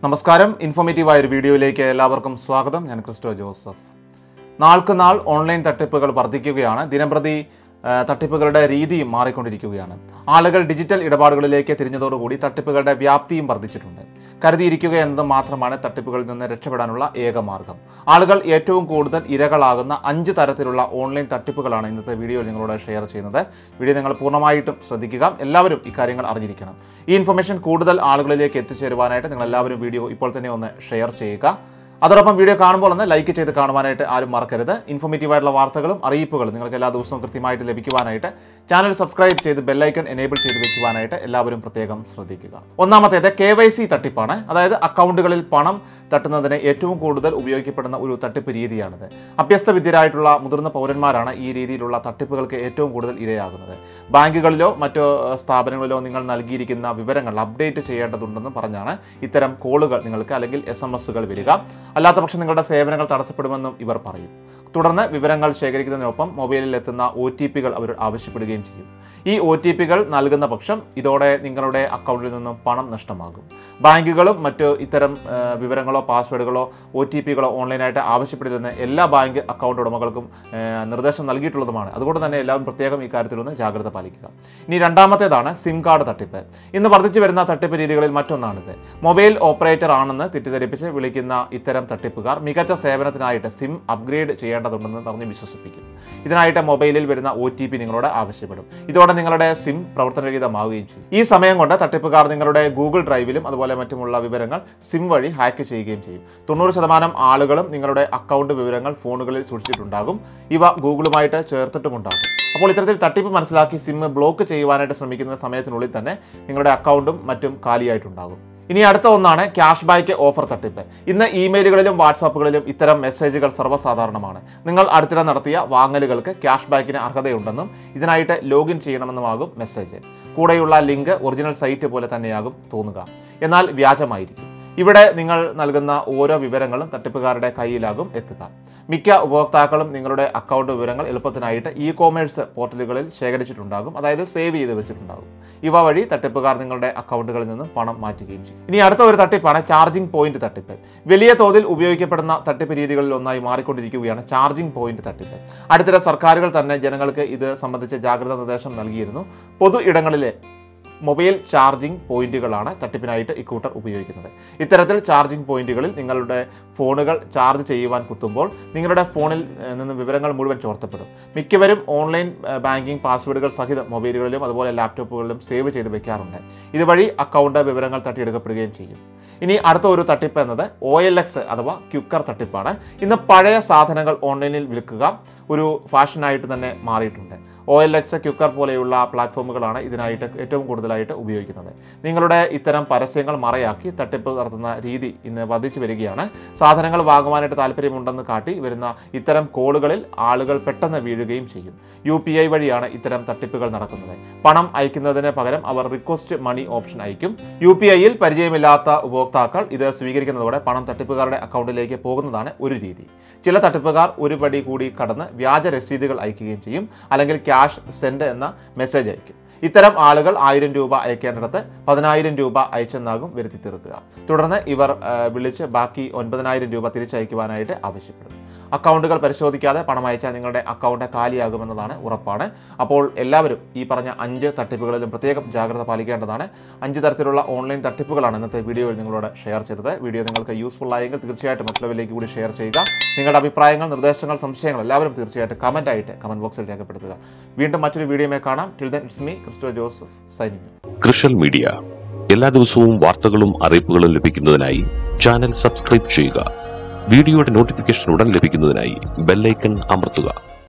നമസ്കാരം ഇൻഫോർമേറ്റീവായ ഒരു വീഡിയോയിലേക്ക് എല്ലാവർക്കും സ്വാഗതം. ഞാൻ ക്രിസ്റ്റോ ജോസഫ്. നാൾക്ക് നാൾ ഓൺലൈൻ തട്ടിപ്പുകൾ വർദ്ധിക്കുകയാണ്. ദിനംപ്രതി തട്ടിപ്പുകളുടെ രീതിയും മാറിക്കൊണ്ടിരിക്കുകയാണ്. ആളുകൾ ഡിജിറ്റൽ ഇടപാടുകളിലേക്ക് തിരിഞ്ഞതോടുകൂടി തട്ടിപ്പുകളുടെ വ്യാപ്തിയും വർദ്ധിച്ചിട്ടുണ്ട്. കരുതിയിരിക്കുക എന്നത് മാത്രമാണ് തട്ടിപ്പുകളിൽ നിന്ന് രക്ഷപ്പെടാനുള്ള ഏക മാർഗം. ആളുകൾ ഏറ്റവും കൂടുതൽ ഇരകളാകുന്ന 5 തരത്തിലുള്ള ഓൺലൈൻ തട്ടിപ്പുകളാണ് ഇന്നത്തെ വീഡിയോയിൽ നിങ്ങളോട് ഷെയർ ചെയ്യുന്നത്. വീഡിയോ നിങ്ങൾ പൂർണ്ണമായിട്ടും ശ്രദ്ധിക്കുക. എല്ലാവരും ഇക്കാര്യങ്ങൾ അറിഞ്ഞിരിക്കണം. ഈ ഇൻഫർമേഷൻ കൂടുതൽ ആളുകളിലേക്ക് എത്തിച്ചേരുവാനായിട്ട് നിങ്ങൾ എല്ലാവരും വീഡിയോ ഇപ്പോൾ തന്നെ ഒന്ന് ഷെയർ ചെയ്യുക. അതോടൊപ്പം വീഡിയോ കാണുമ്പോൾ ഒന്ന് ലൈക്ക് ചെയ്ത് കാണുവാനായിട്ട് ആരും മറക്കരുത്. ഇൻഫോർമേറ്റീവായിട്ടുള്ള വാർത്തകളും അറിയിപ്പുകളും നിങ്ങൾക്ക് എല്ലാ ദിവസവും കൃത്യമായിട്ട് ലഭിക്കുവാനായിട്ട് ചാനൽ സബ്സ്ക്രൈബ് ചെയ്ത് ബെല്ലൈക്കൺ എനേബിൾ ചെയ്ത് വെക്കുവാനായിട്ട് എല്ലാവരും പ്രത്യേകം ശ്രദ്ധിക്കുക. ഒന്നാമത്തേത് KYC തട്ടിപ്പാണ്. അതായത് അക്കൗണ്ടുകളിൽ പണം തട്ടുന്നതിന് ഏറ്റവും കൂടുതൽ ഉപയോഗിക്കപ്പെടുന്ന ഒരു തട്ടിപ്പ് രീതിയാണിത്. അഭ്യസ്ത വിദ്യരായിട്ടുള്ള മുതിർന്ന പൗരന്മാരാണ് ഈ രീതിയിലുള്ള തട്ടിപ്പുകൾക്ക് ഏറ്റവും കൂടുതൽ ഇരയാകുന്നത്. ബാങ്കുകളിലോ മറ്റോ സ്ഥാപനങ്ങളിലോ നിങ്ങൾ നൽകിയിരിക്കുന്ന വിവരങ്ങൾ അപ്ഡേറ്റ് ചെയ്യേണ്ടതുണ്ടെന്ന് പറഞ്ഞാണ് ഇത്തരം കോളുകൾ നിങ്ങൾക്ക് അല്ലെങ്കിൽ SMS വരിക. അല്ലാത്ത പക്ഷം നിങ്ങളുടെ സേവനങ്ങൾ തടസ്സപ്പെടുമെന്നും ഇവർ പറയും. തുടർന്ന് വിവരങ്ങൾ ശേഖരിക്കുന്നതിനൊപ്പം മൊബൈലിൽ എത്തുന്ന OTP അവർ ആവശ്യപ്പെടുകയും ചെയ്യും. ഈ OTP നൽകുന്ന പക്ഷം ഇതോടെ നിങ്ങളുടെ അക്കൗണ്ടിൽ നിന്നും പണം നഷ്ടമാകും. ബാങ്കുകളും മറ്റ് ഇത്തരം വിവരങ്ങളോ പാസ്വേഡുകളോ OTP ഓൺലൈനായിട്ട് ആവശ്യപ്പെടില്ലെന്ന് എല്ലാ ബാങ്ക് അക്കൗണ്ട് ഉടമകൾക്കും നിർദ്ദേശം നൽകിയിട്ടുള്ളതുമാണ്. അതുകൊണ്ട് തന്നെ എല്ലാവരും പ്രത്യേകം ഇക്കാര്യത്തിലൊന്ന് ജാഗ്രത പാലിക്കുക. ഇനി രണ്ടാമത്തേതാണ് സിം കാർഡ് തട്ടിപ്പ്. ഇന്ന് വർദ്ധിച്ചു വരുന്ന തട്ടിപ്പ് രീതികളിൽ മറ്റൊന്നാണിത്. മൊബൈൽ ഓപ്പറേറ്റർ ആണെന്ന് തെറ്റിദ്ധരിപ്പിച്ച് വിളിക്കുന്ന ഇത്തരം തട്ടിപ്പുകാർ മികച്ച സേവനത്തിനായിട്ട് സിം അപ്ഗ്രേഡ് ചെയ്യേണ്ടതുണ്ടെന്ന് പറഞ്ഞ് വിശ്വസിപ്പിക്കും. ഇതിനായിട്ട് മൊബൈലിൽ വരുന്ന OTP നിങ്ങളോട് ആവശ്യപ്പെടും. ഇതോടെ നിങ്ങളുടെ സിം പ്രവർത്തനരഹിതമാവുകയും ചെയ്യും. ഈ സമയം കൊണ്ട് തട്ടിപ്പുകാർ നിങ്ങളുടെ ഗൂഗിൾ ഡ്രൈവിലും അതുപോലെ മറ്റുമുള്ള വിവരങ്ങൾ സിം വഴി ഹാക്ക് ചെയ്യുകയും ചെയ്യും. 90% ആളുകളും നിങ്ങളുടെ അക്കൗണ്ട് വിവരങ്ങൾ ഫോണുകളിൽ സൂക്ഷിച്ചിട്ടുണ്ടാകും. ഇവ ഗൂഗിളുമായിട്ട് ചേർത്തിട്ടുമുണ്ടാകും. അപ്പോൾ ഇത്തരത്തിൽ തട്ടിപ്പ് മനസ്സിലാക്കി സിം ബ്ലോക്ക് ചെയ്യുവാനായിട്ട് ശ്രമിക്കുന്ന സമയത്തിനുള്ളിൽ തന്നെ നിങ്ങളുടെ അക്കൗണ്ടും മറ്റും കാലിയായിട്ടുണ്ടാകും. ഇനി അടുത്ത ഒന്നാണ് ക്യാഷ് ബാക്ക് ഓഫർ തട്ടിപ്പ്. ഇന്ന് ഇമെയിലുകളിലും വാട്സാപ്പുകളിലും ഇത്തരം മെസ്സേജുകൾ സർവ്വസാധാരണമാണ്. നിങ്ങൾ അടുത്തിടെ നടത്തിയ വാങ്ങലുകൾക്ക് ക്യാഷ് ബാക്കിന് അർഹതയുണ്ടെന്നും ഇതിനായിട്ട് ലോഗിൻ ചെയ്യണമെന്നുമാകും മെസ്സേജ്. കൂടെയുള്ള ലിങ്ക് ഒറിജിനൽ സൈറ്റ് പോലെ തന്നെയാകും തോന്നുക, എന്നാൽ വ്യാജമായിരിക്കും. ഇവിടെ നിങ്ങൾ നൽകുന്ന ഓരോ വിവരങ്ങളും തട്ടിപ്പുകാരുടെ കയ്യിലാകും എത്തുക. മിക്ക ഉപഭോക്താക്കളും നിങ്ങളുടെ അക്കൗണ്ട് വിവരങ്ങൾ എളുപ്പത്തിനായിട്ട് e-commerce പോർട്ടലുകളിൽ ശേഖരിച്ചിട്ടുണ്ടാകും, അതായത് സേവ് ചെയ്ത് വെച്ചിട്ടുണ്ടാകും. ഇവ വഴി തട്ടിപ്പുകാർ നിങ്ങളുടെ അക്കൗണ്ടുകളിൽ നിന്നും പണം മാറ്റുകയും ചെയ്യും. ഇനി അടുത്ത ഒരു തട്ടിപ്പാണ് ചാർജിംഗ് പോയിന്റ് തട്ടിപ്പ്. വലിയ തോതിൽ ഉപയോഗിക്കപ്പെടുന്ന തട്ടിപ്പ് രീതികളിൽ ഒന്നായി മാറിക്കൊണ്ടിരിക്കുകയാണ് ചാർജിംഗ് പോയിന്റ് തട്ടിപ്പ്. അടുത്തിടെ സർക്കാരുകൾ തന്നെ ജനങ്ങൾക്ക് ഇത് സംബന്ധിച്ച് ജാഗ്രതാ നിർദ്ദേശം നൽകിയിരുന്നു. പൊതു ഇടങ്ങളിലെ മൊബൈൽ ചാർജിംഗ് പോയിന്റുകളാണ് തട്ടിപ്പിനായിട്ട് ഇക്കൂട്ടർ ഉപയോഗിക്കുന്നത്. ഇത്തരത്തിൽ ചാർജിംഗ് പോയിന്റുകളിൽ നിങ്ങളുടെ ഫോണുകൾ ചാർജ് ചെയ്യുവാൻ കുത്തുമ്പോൾ നിങ്ങളുടെ ഫോണിൽ നിന്ന് വിവരങ്ങൾ മുഴുവൻ ചോർത്തപ്പെടും. മിക്കവരും ഓൺലൈൻ ബാങ്കിംഗ് പാസ്വേഡുകൾ സഹിതം മൊബൈലുകളിലും അതുപോലെ ലാപ്ടോപ്പുകളിലും സേവ് ചെയ്ത് വെക്കാറുണ്ട്. ഇതുവഴി അക്കൗണ്ട് വിവരങ്ങൾ തട്ടിയെടുക്കപ്പെടുകയും ചെയ്യും. ഇനി അടുത്ത ഒരു തട്ടിപ്പ് എന്നത് OLX അഥവാ ക്യുക്കർ തട്ടിപ്പാണ്. ഇന്ന് പഴയ സാധനങ്ങൾ ഓൺലൈനിൽ വിൽക്കുക ഒരു ഫാഷനായിട്ട് തന്നെ മാറിയിട്ടുണ്ട്. OLX, ക്യുക്കർ പോലെയുള്ള പ്ലാറ്റ്ഫോമുകളാണ് ഇതിനായിട്ട് ഏറ്റവും കൂടുതലായിട്ട് ഉപയോഗിക്കുന്നത്. നിങ്ങളുടെ ഇത്തരം പരസ്യങ്ങൾ മറയാക്കി തട്ടിപ്പ് നടത്തുന്ന രീതി ഇന്ന് വർദ്ധിച്ചു വരികയാണ്. സാധനങ്ങൾ വാങ്ങുവാനായിട്ട് താല്പര്യമുണ്ടെന്ന് കാട്ടി വരുന്ന ഇത്തരം കോളുകളിൽ ആളുകൾ പെട്ടെന്ന് വീഴുകയും ചെയ്യും. UPI വഴിയാണ് ഇത്തരം തട്ടിപ്പുകൾ നടക്കുന്നത്. പണം അയക്കുന്നതിന് പകരം അവർ റിക്വസ്റ്റ് മണി ഓപ്ഷൻ അയക്കും. UPIയിൽ പരിചയമില്ലാത്ത ഉപഭോക്താക്കൾ ഇത് സ്വീകരിക്കുന്നതോടെ പണം തട്ടിപ്പുകാരുടെ അക്കൗണ്ടിലേക്ക് പോകുന്നതാണ് ഒരു രീതി. ചില തട്ടിപ്പുകാർ ഒരു പടി കൂടി കടന്ന് വ്യാജ രസീതുകൾ അയക്കുകയും ചെയ്യും, അല്ലെങ്കിൽ ക്യാഷ് സെൻഡ് എന്ന മെസ്സേജ് അയക്കും. ഇത്തരം ആളുകൾ 1000 രൂപ അയക്കേണ്ടിടത്ത് 10000 രൂപ അയച്ചെന്നാകും വരുത്തി തീർക്കുക. തുടർന്ന് ഇവർ വിളിച്ച് ബാക്കി 9000 രൂപ തിരിച്ചയക്കുവാനായിട്ട് ആവശ്യപ്പെടും. അക്കൗണ്ടുകൾ പരിശോധിക്കാതെ പണം അയച്ചാൽ നിങ്ങളുടെ അക്കൗണ്ട് കാലിയാകുമെന്നതാണ് ഉറപ്പാണ്. അപ്പോൾ എല്ലാവരും ഈ പറഞ്ഞ 5 തട്ടിപ്പുകളിലും പ്രത്യേകം ജാഗ്രത പാലിക്കേണ്ടതാണ്. 5 തരത്തിലുള്ള ഓൺലൈൻ തട്ടിപ്പുകളാണ് ഇന്നത്തെ വീഡിയോയിൽ നിങ്ങളോട് ഷെയർ ചെയ്തത്. വീഡിയോ നിങ്ങൾക്ക് യൂസ്ഫുൾ ആയെങ്കിൽ തീർച്ചയായിട്ടും മറ്റുള്ളവരിലേക്ക് കൂടി ഷെയർ ചെയ്യുക. നിങ്ങളുടെ അഭിപ്രായങ്ങൾ, നിർദ്ദേശങ്ങൾ, സംശയങ്ങൾ എല്ലാവരും തീർച്ചയായിട്ടും കമന്റ് ബോക്സിൽ രേഖപ്പെടുത്തുക. വീണ്ടും മറ്റൊരു വീഡിയോയുമായി കാണാം. Till then it's me Cristo Joseph signing out. ക്രിഷൽ മീഡിയ എല്ലാ ദിവസവും വാർത്തകളും അറിയിപ്പുകളും ലഭിക്കുന്നതിനായി ചാനൽ സബ്സ്ക്രൈബ് ചെയ്യുക. വീഡിയോയുടെ നോട്ടിഫിക്കേഷൻ ഉടൻ ലഭിക്കുന്നതിനായി ബെല്ലൈക്കൺ അമർത്തുക.